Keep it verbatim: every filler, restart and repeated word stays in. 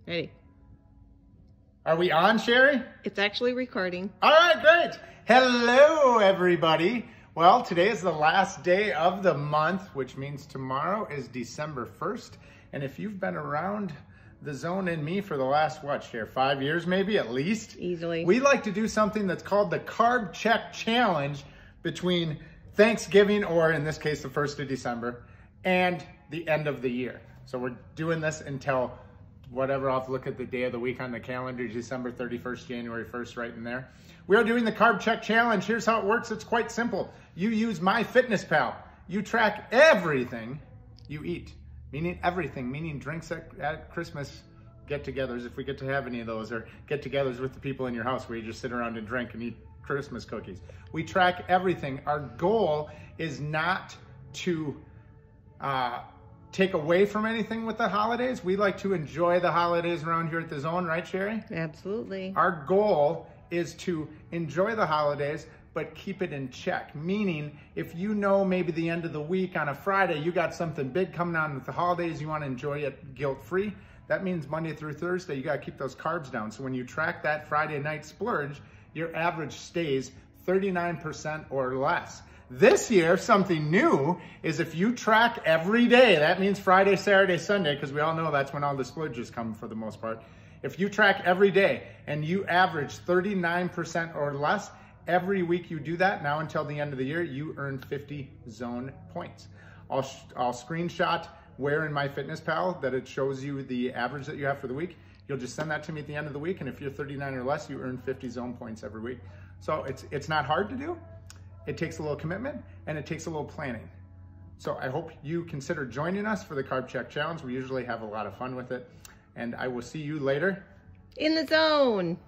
Ready. Are we on, Sherry? It's actually recording. All right, great. Hello, everybody. Well, today is the last day of the month, which means tomorrow is December first. And if you've been around the zone and me for the last, what, Sherry, five years maybe at least? Easily. We like to do something that's called the Carb Check Challenge between Thanksgiving, or in this case, the first of December, and the end of the year. So we're doing this until whatever, I'll have to look at the day of the week on the calendar, December thirty-first, January first, right in there. We are doing the Carb Check Challenge. Here's how it works. It's quite simple. You use MyFitnessPal. You track everything you eat, meaning everything, meaning drinks at, at Christmas get-togethers, if we get to have any of those, or get-togethers with the people in your house where you just sit around and drink and eat Christmas cookies. We track everything. Our goal is not to uh, take away from anything with the holidays. We like to enjoy the holidays around here at the Zone, right, Sherry? Absolutely. Our goal is to enjoy the holidays, but keep it in check. Meaning, if you know maybe the end of the week on a Friday, you got something big coming on with the holidays, you want to enjoy it guilt-free, that means Monday through Thursday, you got to keep those carbs down. So when you track that Friday night splurge, your average stays thirty-nine percent or less. This year, something new is if you track every day, that means Friday, Saturday, Sunday, because we all know that's when all the splurges come for the most part. If you track every day and you average thirty-nine percent or less, every week you do that, now until the end of the year, you earn fifty Zone points. I'll, I'll screenshot where in MyFitnessPal that it shows you the average that you have for the week. You'll just send that to me at the end of the week, and if you're thirty-nine or less, you earn fifty Zone points every week. So it's, it's not hard to do. It takes a little commitment, and it takes a little planning. So I hope you consider joining us for the Carb Check Challenge. We usually have a lot of fun with it, and I will see you later In the zone.